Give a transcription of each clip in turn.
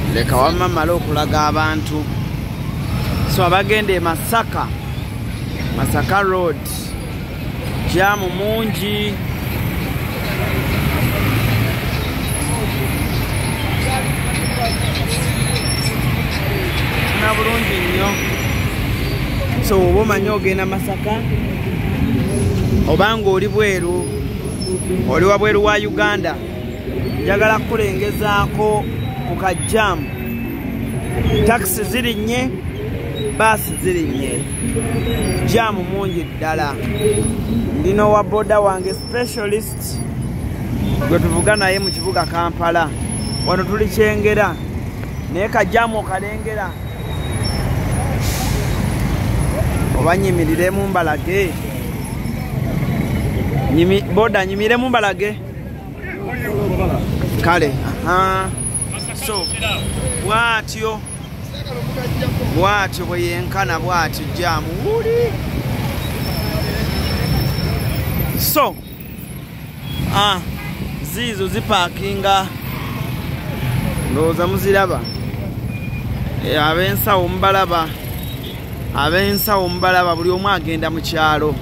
leka wamamala okulaga abantu. So abagenda e Masaka, Masaka Road, jamu mungi. Na bulungi nnyo. So oba omanyi ogenda Masaka obanga oli bweru, oli wabweru wa Uganda, njagala kulengezaako ku kajjamu. Taxi zirinnye, baasi zirinnye, jamu mungi ddala. Ndina owa boda wange specialist gwe tuvuga naye mu kibuga Kampala. Wano tuli Kyengera naye kajjamu okalengera. Oba nyimiriremu mbalage. Boda nyimiremu mbalage. Kale, so bwatyo bwe yenkana bwatyo jamu wuli. So zizo zipakinga ndowooza muziraba. Ab'ensawo mubalaba, ab'ensawo mubalaba, buli omu agenda mu kyalo.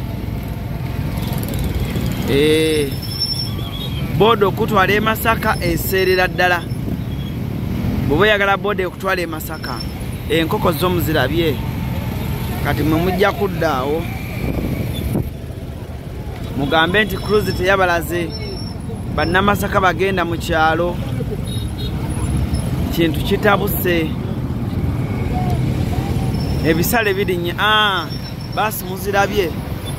Boda okutwala e Masaka eseerera ddala. Bw'oba oyagala boda okutwala e Masaka, enkoko zo muzirabye, kati mwe mujja kuddaawo mugambe nti CRUZ teyabalaze, bannamasaka bagenda mu kyalo, kintu kitabuse, ebisale birinnye. Baasi muzirabye.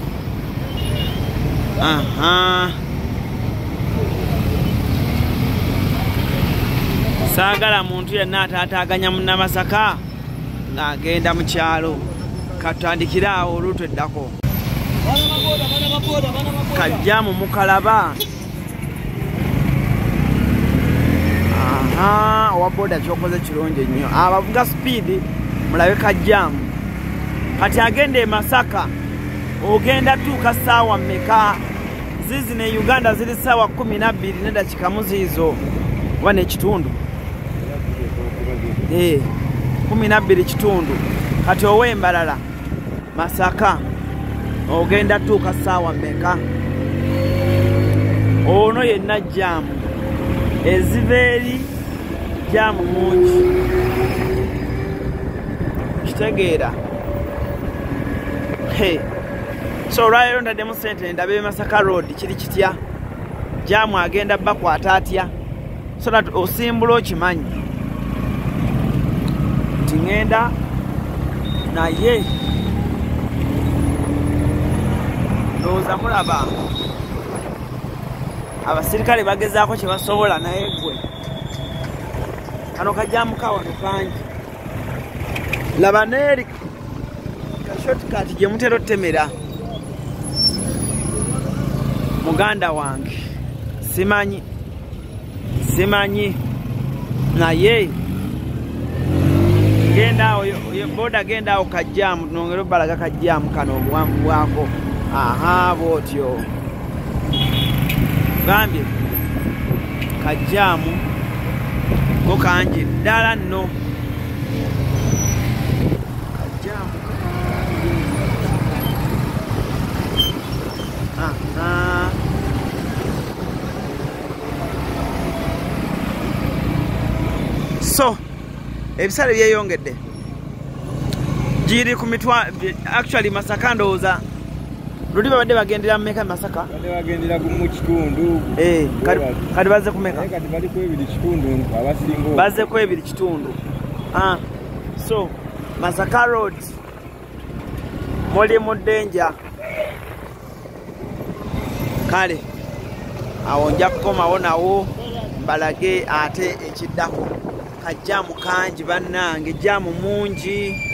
Saagala muntu yenna ataataaganya munnamasaka ng'agenda mu kyalo. Katutandikire awo oluutu eddako. Kajjamu mukalaba. Owa boda kyokoze kirungi nnyo. Abavuga speed mulabe kajjamu. Kati agenda e Masaka ogenda tuuka ssaawa mmeka? Zizi ne Uganda ziri ssaawa 12 ne dakika muziizo oba n'ekitundu. 12 kitundu. Kati ow'embalala Masaka ogenda tuuka ssaawa mmeka? Ono yenna jamu. Eziva eri jamu mungi. Kitegeera. So olwaleero ntaddemu ssente ndabe e Masaka Road kiri kitya, jamu agenda bakwata atya, so that osimbula okimanyi nti ŋŋenda naye. Ndowooza mulaba abasirikale bagezaako kye basobola, naye gwe kano kajjamu kawano kangi. Laba neeri kashortcut gye mutera otemera. Muganda wange simanyi naye genda awo boda, genda awo kajjamu nongera obalaga kajjamu kano obuwanvu bwako. Bwotyo gambye kajjamu ko kangi ddala nno. Kajjamu so ebisale byeyongedde giri ku mitwa. Actually Masaka ndowooza luli babadde bagendera mmeka Masaka? Bagendera mu kitundu. Kati bazze kumeka? Kati bali ku 2 kitundu abasinga. Bazze ku 2 kitundu. So Masaka Road muli mu danger. Kale awo nja kukomawo nawo mbalage ate ekiddako. Kajjamu kangi bannange, jamu mungi.